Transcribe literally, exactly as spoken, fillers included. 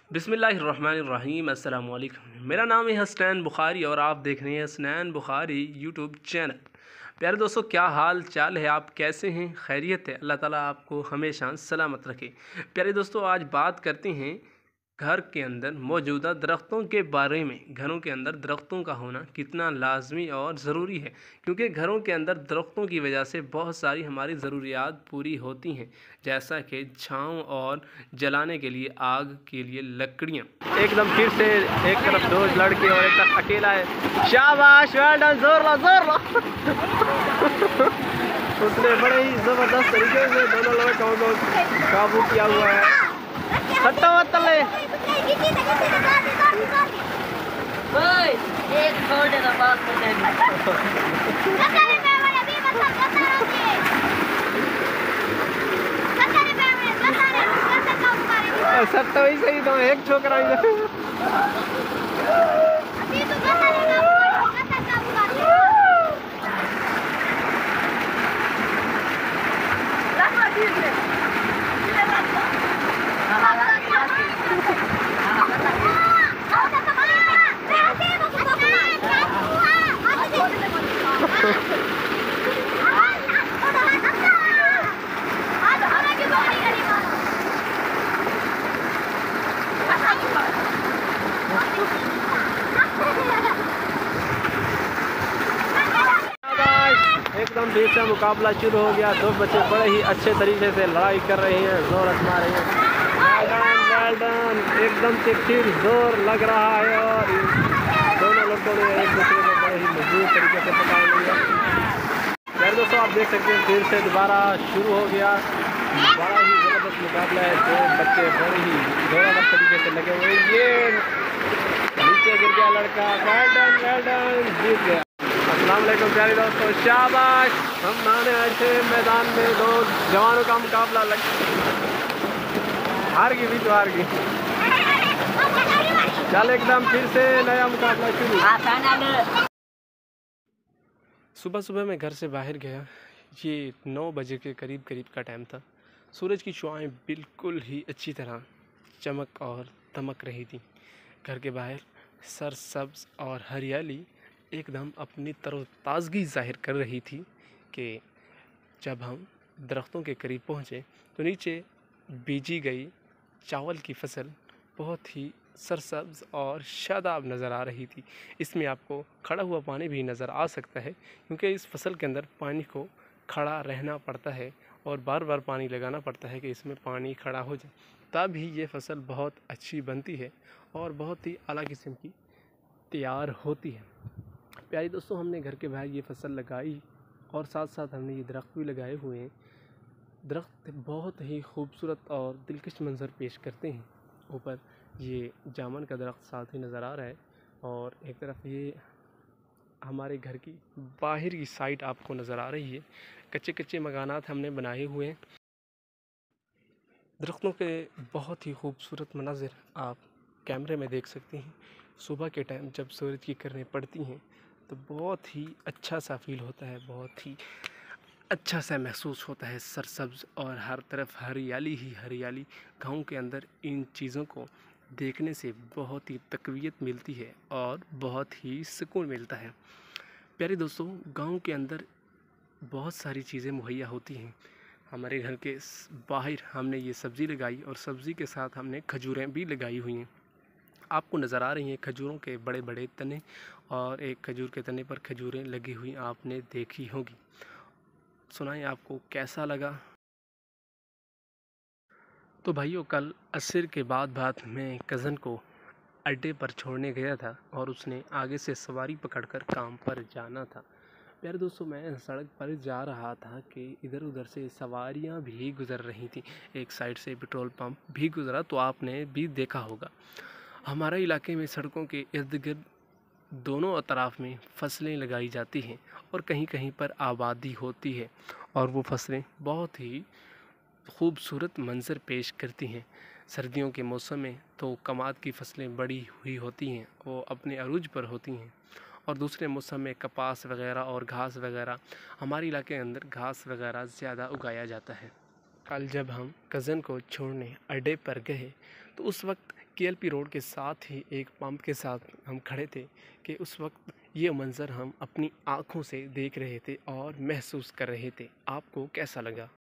बिस्मिल्लाहिर्रहमानिर्रहीम। अस्सलाम वालेकुम। मेरा नाम है हसनैन बुखारी और आप देख रहे हैं हसनैन बुखारी यूट्यूब चैनल। प्यारे दोस्तों, क्या हाल चाल है? आप कैसे हैं? खैरियत है? अल्लाह ताला आपको हमेशा सलामत रखे। प्यारे दोस्तों, आज बात करते हैं घर के अंदर मौजूदा दरख्तों के बारे में। घरों के अंदर दरख्तों का होना कितना लाजमी और ज़रूरी है, क्योंकि घरों के अंदर दरख्तों की वजह से बहुत सारी हमारी ज़रूरियात पूरी होती हैं, जैसा कि छाँव और जलाने के लिए आग के लिए लकड़ियाँ। एकदम फिर से एक तरफ दो लड़के और एक तरफ अकेला है। शाबाश, वेल डन, जोर लो जोर लो। उसने बड़े ही ज़बरदस्त तरीके से दोनों लड़कों को काबू किया हुआ है। सट्टा तले एक छोटे का बात सट्टा ही सही तो एक छोकरा एकदम फिर से मुकाबला शुरू हो गया। दो बच्चे बड़े ही अच्छे तरीके से लड़ाई कर रहे हैं, जोर आजमा रहे हैं। वेल डन, एकदम से फिर जोर लग रहा है और दोनों लोगों ने एक दूसरे को बड़े ही मजबूत तरीके से पकड़ लिया। यार दोस्तों, आप देख सकते हैं फिर से दोबारा शुरू हो गया। बड़ा ही ज़बरदस्त मुकाबला है। दो बच्चे बड़े ही जोरदार तरीके से लगे हुए। ये नीचे गिर गया लड़का। वेल डन वेल डन, जीत गया। अस्सलाम वालेकुम प्यारे दोस्तों, शाबाश। हम आने आए थे मैदान में, दो जवानों का मुकाबला लग हार गई भी तो हार गई। चल एकदम फिर से नया मुकाबला शुरू। सुबह सुबह मैं घर से बाहर गया। ये नौ बजे के करीब करीब का टाइम था। सूरज की शुआएं बिल्कुल ही अच्छी तरह चमक और दमक रही थी। घर के बाहर सरसब्ज और हरियाली एकदम अपनी तरोताज़गी ज़ाहिर कर रही थी कि जब हम दरख्तों के करीब पहुँचे तो नीचे बीजी गई चावल की फसल बहुत ही सरसब्ज और शादाब नज़र आ रही थी। इसमें आपको खड़ा हुआ पानी भी नज़र आ सकता है, क्योंकि इस फसल के अंदर पानी को खड़ा रहना पड़ता है और बार बार पानी लगाना पड़ता है कि इसमें पानी खड़ा हो जाए, तब ही ये फसल बहुत अच्छी बनती है और बहुत ही आला किस्म की तैयार होती है। प्यारे दोस्तों, हमने घर के बाहर ये फसल लगाई और साथ साथ हमने ये दरख्त भी लगाए हुए हैं। दरख्त बहुत ही खूबसूरत और दिलकश मंज़र पेश करते हैं। ऊपर ये जामुन का दरख्त साथ ही नज़र आ रहा है और एक तरफ ये हमारे घर की बाहर की साइड आपको नज़र आ रही है। कच्चे कच्चे मकानात हमने बनाए हुए हैं। दरख्तों के बहुत ही खूबसूरत मनाज़िर आप कैमरे में देख सकते हैं। सुबह के टाइम जब सूरज की किरणें पड़ती हैं तो बहुत ही अच्छा सा फील होता है, बहुत ही अच्छा सा महसूस होता है। सरसब्ज और हर तरफ हरियाली ही हरियाली। गाँव के अंदर इन चीज़ों को देखने से बहुत ही तक़वियत मिलती है और बहुत ही सुकून मिलता है। प्यारे दोस्तों, गांव के अंदर बहुत सारी चीज़ें मुहैया होती हैं। हमारे घर के बाहर हमने ये सब्ज़ी लगाई और सब्ज़ी के साथ हमने खजूरें भी लगाई हुई हैं। आपको नज़र आ रही हैं खजूरों के बड़े बड़े तने, और एक खजूर के तने पर खजूरें लगी हुई आपने देखी होगी। सुनाएं आपको कैसा लगा। तो भाइयों, कल असर के बाद बाद मैं कज़न को अड्डे पर छोड़ने गया था और उसने आगे से सवारी पकड़कर काम पर जाना था। प्यारे दोस्तों, मैं सड़क पर जा रहा था कि इधर उधर से सवारियां भी गुज़र रही थी। एक साइड से पेट्रोल पंप भी गुज़रा, तो आपने भी देखा होगा। हमारे इलाके में सड़कों के इर्द गिर्द दोनों अतराफ़ में फसलें लगाई जाती हैं और कहीं कहीं पर आबादी होती है, और वो फसलें बहुत ही खूबसूरत मंज़र पेश करती हैं। सर्दियों के मौसम में तो कमाद की फसलें बड़ी हुई होती हैं, वो अपने अरूज पर होती हैं, और दूसरे मौसम में कपास वगैरह और घास वगैरह। हमारे इलाके के अंदर घास वगैरह ज़्यादा उगाया जाता है। कल जब हम कज़न को छोड़ने अड्डे पर गए तो उस वक्त केएलपी रोड के साथ ही एक पंप के साथ हम खड़े थे कि उस वक्त ये मंज़र हम अपनी आँखों से देख रहे थे और महसूस कर रहे थे। आपको कैसा लगा?